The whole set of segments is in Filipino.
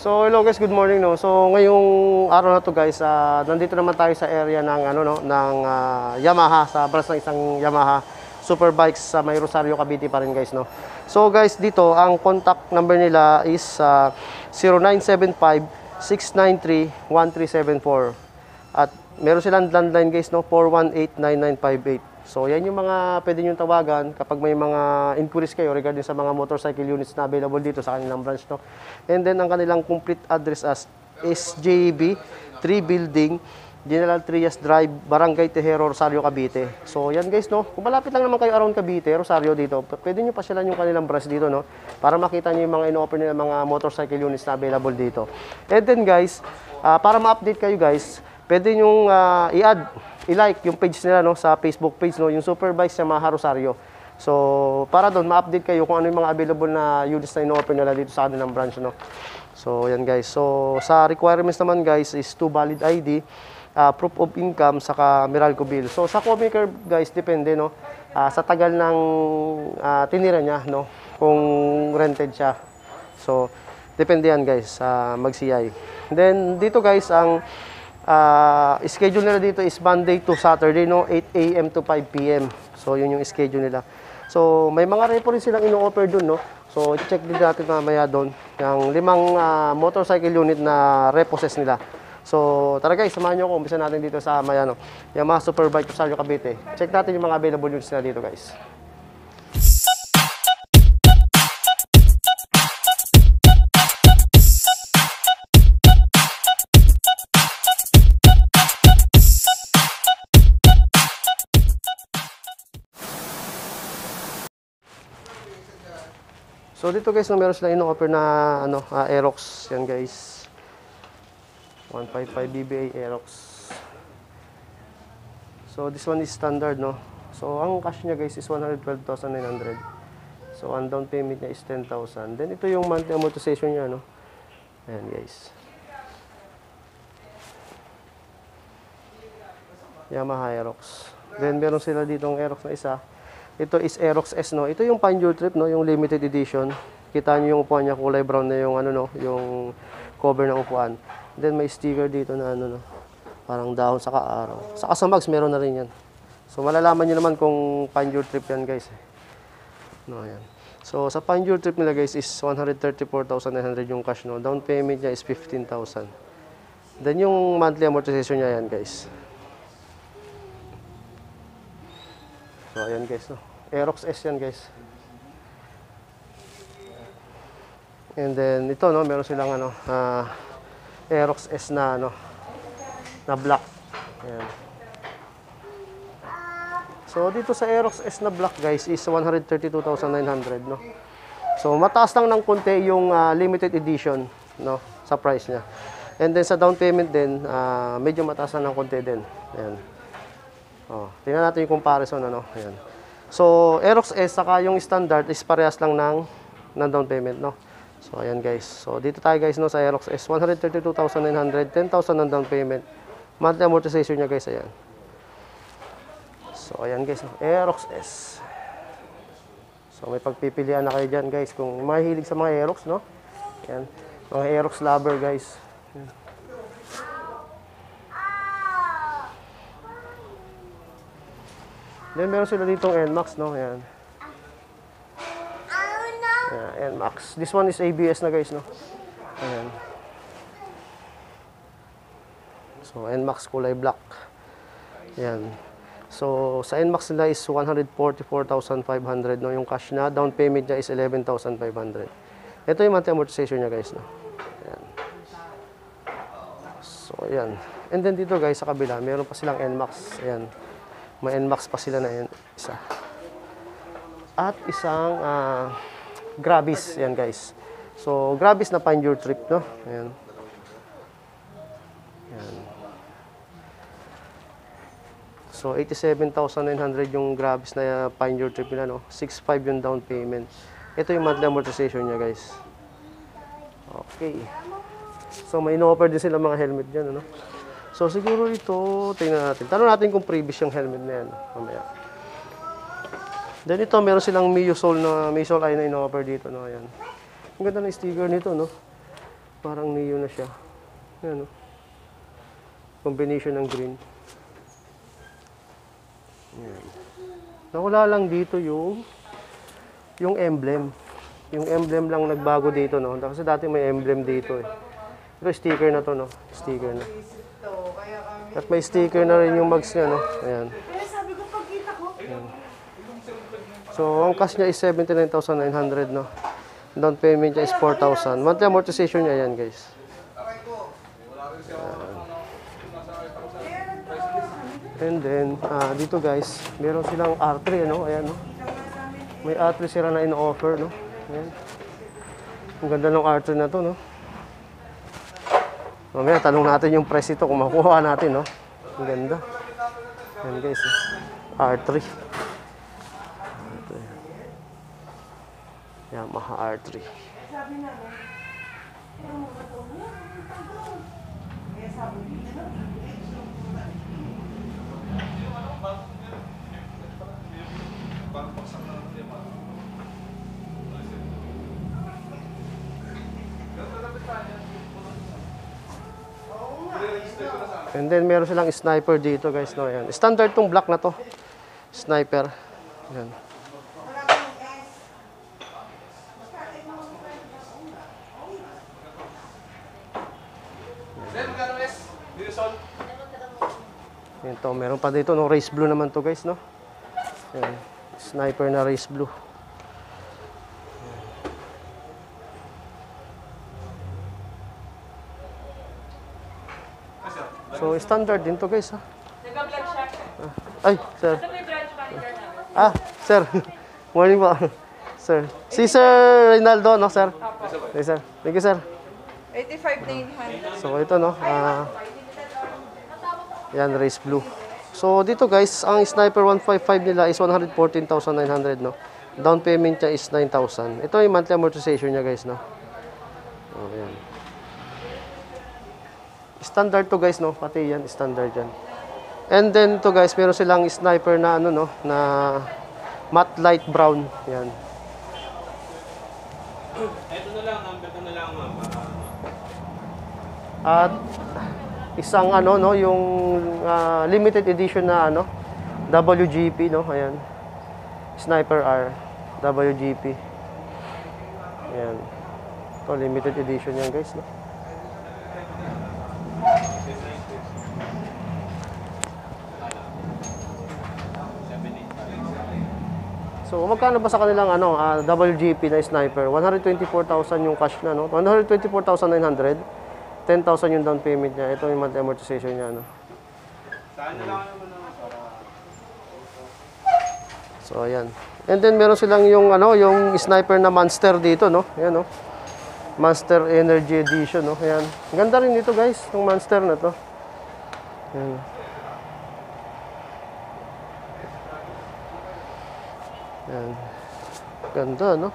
So hello guys, good morning no. So ngayong araw na to guys, nandito naman tayo sa area ng Yamaha, sa branch ng isang Yamaha Superbikes sa may Rosario, Cavite pa rin guys no. So guys, dito ang contact number nila is 0975-693-1374 at meron silang landline guys no, 418-9958. So yan yung mga pwede nyo tawagan kapag may mga inquiries kayo regarding sa mga motorcycle units na available dito sa kanilang branch no. And then ang kanilang complete address as SJB 3 Building, General Trias Drive, Barangay Tejero, Rosario, Cavite. So yan guys no, kung malapit lang naman kayo around Cavite, Rosario dito, pwede nyo pasyalan yung kanilang branch dito no, para makita nyo yung mga ino-offer nila mga motorcycle units na available dito. And then guys, para ma-update kayo guys, pwede nyo i-like yung page nila no, sa Facebook page no, yung Superbikes Yamaha Rosario. So para doon ma-update kayo kung ano yung mga available na units na ino-offer nila dito sa kanilang branch no. So yan guys. So sa requirements naman guys is 2 valid ID, proof of income, saka Meralco bill. So sa co-maker guys, depende no, sa tagal ng tinira niya no, kung rented siya. So depende yan guys sa mag-CI. Then dito guys, ang schedule nila dito is Monday to Saturday no, 8 AM to 5 PM. So yun yung schedule nila. So may mga repo rin silang ino-offer dun no. So check din natin mamaya doon yung 5 motorcycle unit na reposes nila. So tara guys, samahan nyo ako, umpisa natin dito sa Mayano Yamaha Superbike Rosario, Cavite. Check natin yung mga available units nila dito guys. So dito guys, meron sila ino-offer na Aerox, yan guys. 155 BBA Aerox. So this one is standard no. So ang cash niya guys is 112,900. So ang down payment niya is 10,000. Then ito yung monthly amortization niya no. Ayan guys. Yamaha Aerox. Then meron sila ditong Aerox na isa. Ito is Aerox S no. Ito yung Pioneer Trip no, yung limited edition. Kita niyo yung upuan niya, kulay brown na yung yung cover ng upuan. Then may sticker dito na no, parang dahon sa araw. Sa mags meron na rin yan. So malalaman niyo naman kung Pioneer Trip yan guys. No, yan. So sa Pioneer Trip nila guys is 134,900 yung cash no. Down payment niya is 15,000. Then yung monthly amortization niya yan guys. So ayan guys no. Aerox S yan guys. And then ito no, meron silang Aerox S na na black. Ayan. So dito sa Aerox S na black guys is 132,900 no. So mataas lang ng konti yung limited edition no sa price niya. And then sa down payment din medyo mataas lang ng konti din. Ayan. Oh, tingnan natin yung comparison ano. Ayan. So, Aerox S saka yung standard is parehas lang ng down payment, no. So, ayan guys. So, dito tayo guys no sa Aerox S, 132,900, 10,000 ng down payment. Monthly amortization niya guys, ayan. So, ayan guys, no? Aerox S. So, may pagpipilian na kayo diyan guys kung mahilig sa mga Aerox, no. Ayan. Mga Aerox lover guys. Ayan. Then meron sila ditong NMAX no, ayan. Ayan, NMAX. This one is ABS na guys no. Ayan. So NMAX kulay black. Ayan. So sa NMAX nila is 144,500 no, yung cash na, down payment niya is 11,500. Ito yung monthly amortization niya guys no. Ayan. So ayan. And then dito guys sa kabila, meron pa silang NMAX. Ayan. May NMAX pa sila na isa. At isang Gravis, yan guys. So, Gravis na Pioneer Trip, no? Ayan. Ayan. So, 87,900 yung Gravis na Pioneer Trip nila, no? 6,500 yung down payment. Ito yung monthly amortization niya, guys. Okay. So, may ino-offer din sila mga helmet dyan, ano? So siguro ito, tingnan natin. Tanong natin kung previous yung helmet na yan. Mamaya. Then ito, meron silang Mio Soul ay na ino-offer dito. No? Ayan. Ang ganda ng sticker nito, no? Parang neo na siya. Ayan, no? Combination ng green. Ayan. Nawala lang dito yung emblem. Yung emblem lang nagbago dito, no? Kasi dati may emblem dito, eh. Pero sticker na to, no? Sticker na. At may sticker na rin yung mags niya, no? Ayan. Ayan. So, ang cash niya is 79,900, no? Down payment niya is 4,000. Monthly amortization niya, yan, guys. And then, dito guys, meron silang R3, ano? Ayan, no? May R3 sila na in-offer, no? Ayan. Ang ganda ng R3 na to, no? Mamaya, tanong natin yung price ito kung makuha natin, no? Ang ganda. Ayan guys, R3. Yamaha R3. And then meron silang sniper dito guys, no? Ayan. Standard tong black na to. Sniper. Ayan. Ito, meron pa dito, no? Race blue naman to guys, no? Ayan. Sniper na race blue. So, standard din to guys, ha? Ay, sir. Sir. Morning po. Sir. Si Sir Reynaldo, no, sir? Yes, sir. Thank you, sir. 85,900. So, ito, no? Yan, race blue. So, dito guys, ang Sniper 155 nila is 114,900, no? Down payment niya is 9,000. Ito yung monthly amortization niya guys, no? Oh, yan. Standard to guys, no? Pati yan, standard yan. And then to guys, meron silang Sniper na ano, no? Na matte light brown. Yan. Ito na lang, number ko na lang, ma'am. At isang ano, no? Yung limited edition na ano? WGP, no? Ayan. Sniper R. WGP. Ayan. Ito, limited edition yan guys, no? So, magkano ba sa kanilang ano, WGP na sniper? 124,000 yung cash na, no? 124,900. 10,000 yung down payment niya. Ito yung monthly amortization niya, no? Saan na lang naman naman para... So, ayan. And then, meron silang yung, ano, yung sniper na monster dito, no? Ayan, no? Monster Energy Edition, no? Ayan. Ganda rin dito, guys, yung monster na to. Ayan. Ayan. Ganda, no?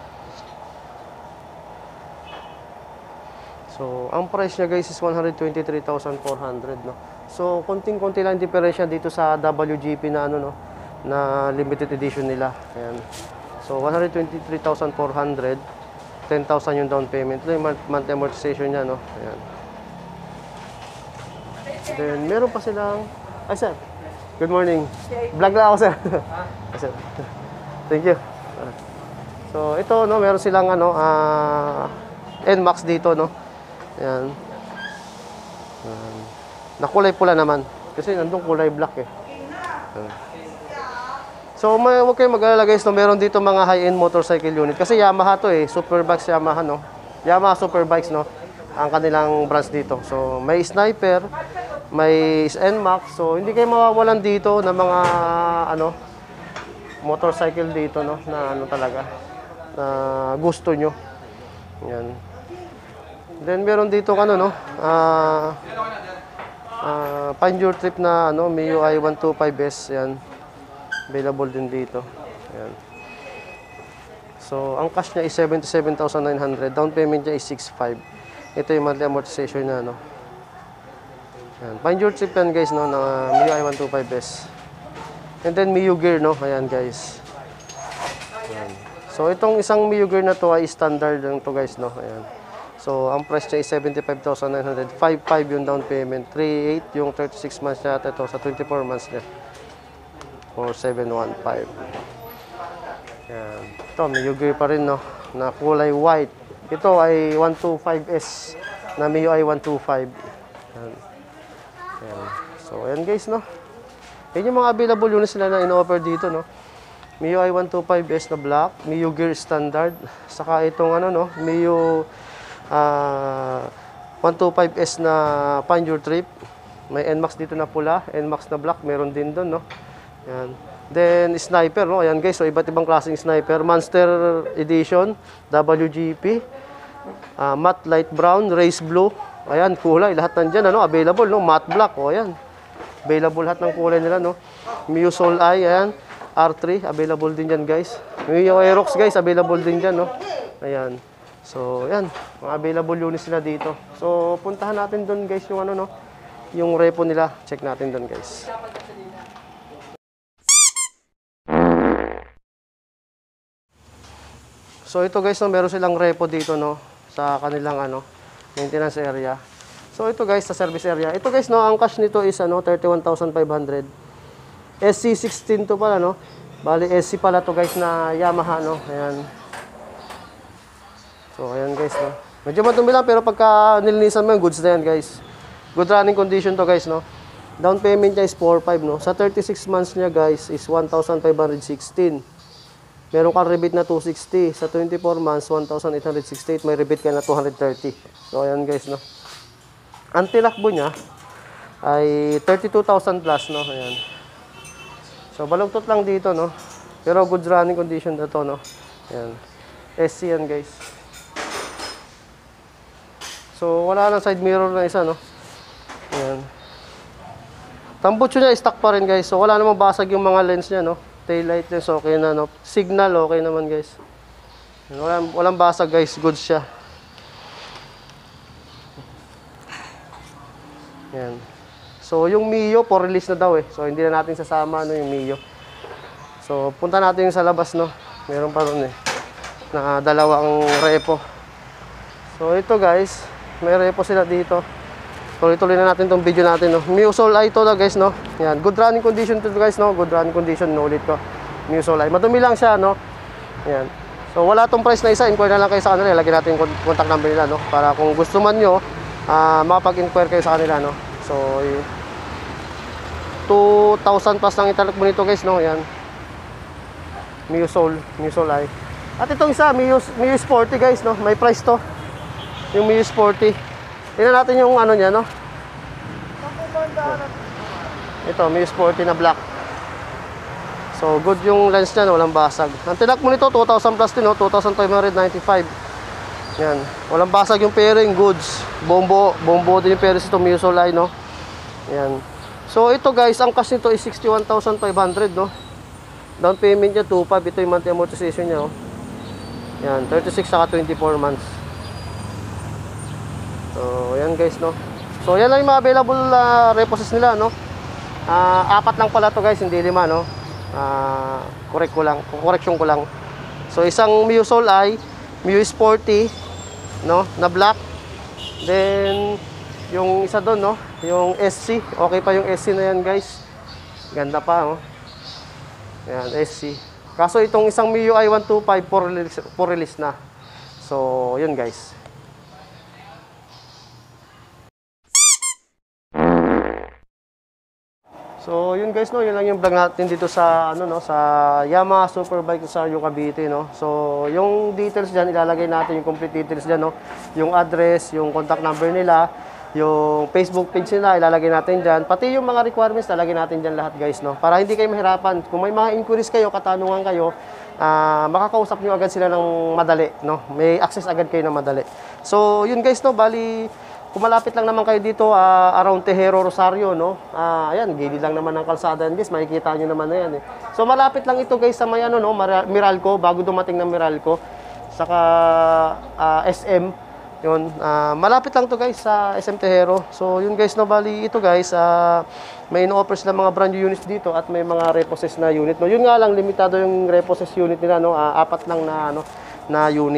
So, ang price niya guys is 123,400, no? So, konting-konti lang diferensya dito sa WGP na ano, no? Na limited edition nila. Ayan. So, 123,400. 10,000 yung down payment. Ito yung monthly amortization niya, no? Ayan. Then, meron pa silang... Ay, sir. Good morning. Vlog lang ako, sir. Ay, sir. Thank you. So, ito, no, meron silang ano, NMAX dito, no. Ayan. Nakulay pula naman kasi nandun kulay black eh. Ayan. So, huwag kayong mag-alala guys, no, meron dito mga high-end motorcycle unit kasi Yamaha to eh, Superbikes Yamaha, no. Yamaha Superbikes, no, ang kanilang branch dito. So, may Sniper, may NMAX. So, hindi kayo mawawalan dito ng mga ano motorcycle dito, no, na ano talaga na gusto nyo. Yan. Then meron dito ano, no, find your trip na ano, MIUI 125S. Yan. Available din dito. Yan. So, ang cash niya is 77,900. Down payment niya is 6,500. Ito yung monthly amortization niya, no. Yan. Find your trip yan guys, no, na MIUI 125S. And then Mio gear, no? Ayan guys. Ayan. So itong isang Mio gear na to ay standard lang to guys, no? Ayan. So, ang price niya is 75,900. 5,500 yung down payment. 3,800 yung 36 months niya. At ito, sa 24 months niya. Or 715. Yan. Ito, Miyugi pa rin, no? Na kulay white. Ito ay 125S. Na MIUI 125. Yan. Yan. So, ayan guys, no? Yan yung mga available units sila na in-offer dito, no? MIUI 125S na black, MIU Gear Standard, saka itong ano, no? MIU 125S na Find Your Trip. May NMAX dito na pula, NMAX na black, meron din doon, no? Yan. Then, sniper, no? Ayan guys, so iba't ibang klaseng sniper. Monster Edition, WGP, matte light brown, race blue. Ayan, kulay, lahat nandyan, ano? Available, no? Matte black, o ayan. Available lahat ng kulay nila, no? MIU Soul Eye, ayan. R3, available din dyan, guys. MIU Aerox, guys, available din dyan, no? Ayan. So, ayan. Mga available units sila dito. So, puntahan natin doon, guys, yung ano, no? Yung repo nila. Check natin doon, guys. So, ito, guys, no? Meron silang repo dito, no? Sa kanilang, ano, maintenance area. So, ito, guys, sa service area. Ito, guys, no? Ang cash nito is, ano, 31,500. SC16 to pala, no? Bali, SC pala to, guys, na Yamaha, no? Ayan. So, ayan, guys, no? Medyo madumi lang, pero pagka nilinisan mo yung goods na yan, guys. Good running condition to, guys, no? Down payment niya is 4,500, no? Sa 36 months niya, guys, is 1,516. Meron kang rebate na 260. Sa 24 months, 1,868. May rebate ka na 230. So, ayan, guys, no? Ang tinakbo niya ay 32,000 plus, no? Ayan. So, balugtot lang dito, no? Pero good running condition na to, no? Ayan. SC yan, guys. So, wala lang side mirror na isa, no? Ayan. Tambutso niya, stock pa rin, guys. So, wala namang basag yung mga lens niya, no? Tail light lens, okay na, no? Signal, okay naman, guys. Ayan. Walang basag, guys. Good siya. Ayan. So, yung Mio, for release na daw, eh. So, hindi na natin sasama, no, yung Mio. So, punta natin yung sa labas, no? Meron pa ron, eh. Na dalawang repo. So, ito, guys. May repo sila dito. Tuloy-tuloy na natin tong video natin, no? MIU Soul Eye to, guys, no? Yan. Good running condition to, guys, no? Good running condition, no? Ulit ko. MIU Soul Eye. Madumi lang siya, no? Yan. So, wala tong price na isa. Inquire na lang kayo sa kanila. Lagyan natin yung contact number nila, no? Para kung gusto man nyo, makapag-inquire kayo sa kanila, no? So, 2,000 plus lang italak mo nito, guys, no? Yan. MIU Soul Eye. At itong isa, MIU Sporty, guys, no? May price to. Yung MIU Sporty. Tingnan natin yung ano niya, no? Ito, MIU Sporty na black. So, good yung lens niya, no? Walang basag. Ang tinak mo nito, 2,000 plus din, no? 2,595. Yan. Walang basag yung pairing, goods. Bombo din yung pairing ito, MIU Soul Eye, no? Yan. So, ito, guys, ang cash nito is 61,500, no? Down payment niya, 2,500. Ito yung monthly amortization niya, oh. Yan, 36 saka 24 months. So, yan, guys, no? So, yan lang yung mga available reposes nila, no? 4 lang pala to, guys, hindi 5, no? Correction ko lang. So, isang MIU Soul Eye, MIU Sporty, no? Na black. Then, yung isa doon, no? Yung SC. Okay pa yung SC na yan, guys. Ganda pa, no? Yan, SC. Kaso itong isang MIUI 125 for release na. So, yun, guys. So, yun, guys, no, yun lang yung vlog natin dito sa ano, no, sa Yamaha Superbike sa Cavite, no. So, yung details diyan ilalagay natin, yung complete details diyan, no. Yung address, yung contact number nila, yung Facebook page nila ilalagay natin diyan. Pati yung mga requirements ilalagay natin diyan lahat, guys, no. Para hindi kayo mahirapan. Kung may mga inquiries kayo, katanungan kayo, makakausap niyo agad sila ng madali, no. May access agad kayo ng madali. So, yun, guys, no, bali kung malapit lang naman kayo dito, around Tejero, Rosario, no? Ayan, gilid lang naman ng kalsada yan, guys. Makikita nyo naman na yan, eh. So, malapit lang ito, guys, sa may, ano, no? Meralco, bago dumating ng Meralco. Saka, SM. Yun, malapit lang to, guys, sa SM Tejero. So, yun, guys, no? Bali, ito, guys, may ino-offer sila mga brand new units dito at may mga reposes na unit, no? Yun nga lang, limitado yung reposes unit nila, no? 4 lang na, ano, na unit.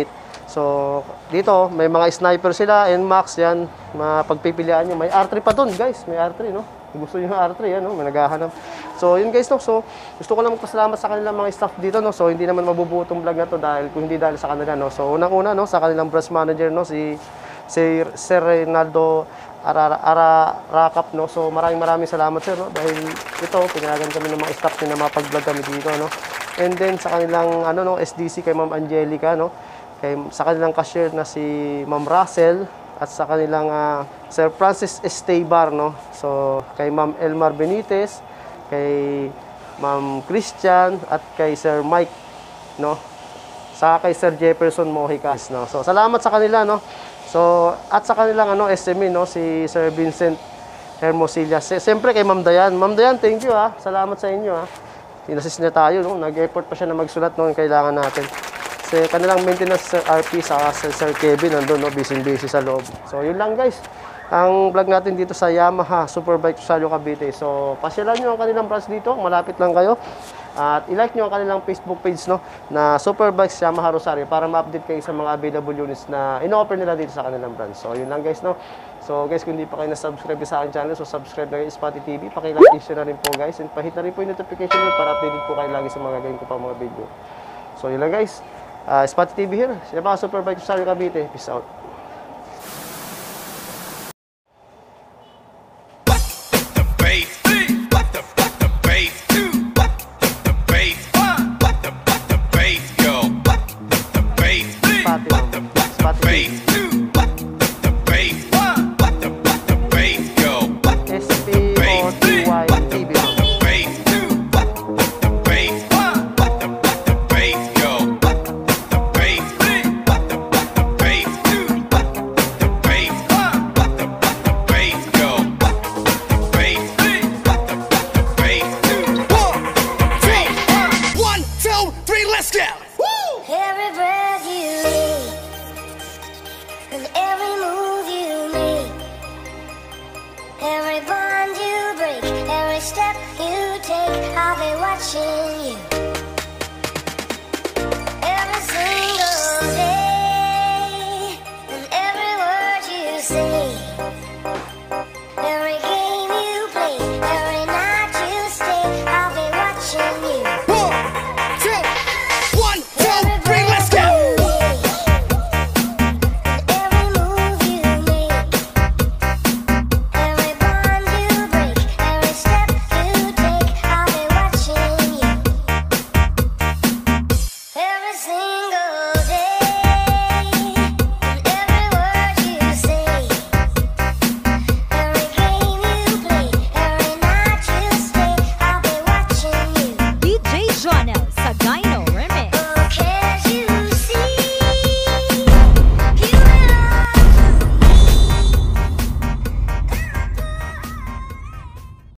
So, dito, may mga sniper sila, NMAX, yan, mapagpipilian nyo. May R3 pa doon, guys. May R3, no? Gusto nyo yung R3, yan, no? May naghahanap. So, yun, guys, no? So, gusto ko lang magpasalamat sa kanilang mga staff dito, no? So, hindi naman mabubuo itong vlog na to dahil, kung hindi dahil sa kanila, no? So, unang-una, no? Sa kanilang branch manager, no? Si Sir Reynaldo Arakap, no? So, maraming salamat, sir, no? Dahil ito, pinayagan kami ng mga staff nyo na mapag-vlog kami dito, no? And then, sa kanilang, ano, no? SDC kay Ma'am Angelica, no? Sa kanilang cashier na si Ma'am Russell at sa kanilang Sir Francis Estebar, no? So, kay Ma'am Elmar Benitez, kay Ma'am Christian at kay Sir Mike, no? Sa kay Sir Jefferson Mohicas, no? So, salamat sa kanila, no? So, at sa kanilang SME, no? Si Sir Vincent Hermosilla. Siyempre kay Ma'am Dayan. Ma'am Dayan, thank you, ha. Salamat sa inyo, ha. Inassist niya tayo, no? Nag-effort pa siya na magsulat noon kailangan natin. Kasi kanilang maintenance Sir RP sa Sir Kevin nandun, no, busy sa loob. So, yun lang, guys. Ang vlog natin dito sa Yamaha Superbike Rosario Cavite. So, pasyalan nyo ang kanilang branch dito. Malapit lang kayo. At i-like nyo ang kanilang Facebook page, no, na Superbikes Yamaha Rosario para ma-update kayo sa mga available units na in-offer nila dito sa kanilang branch. So, yun lang, guys, no. So, guys, kung hindi pa kayo na-subscribe sa aking channel, so subscribe na kayo, Spotty TV. Pakilike na rin po, guys. And pahit na rin po yung notification bell para updated po kayo lagi sa mga gagawin ko pa mga video. So, yun lang, guys. Spotty TV here. Yamaha Superbike Rosario Cavite. Peace out. Spotty.